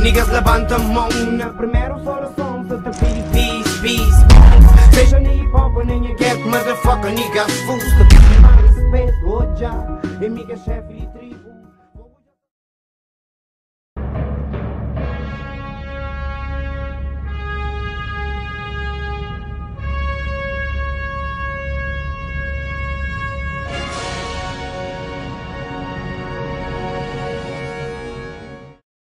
Niggas levanta a mão na primeira oração, se te pedir peace, peace. Seja nem hip hop nem a get motherfucker, niggas fools. Te pedir mais respeito, oh já, amiga chefe.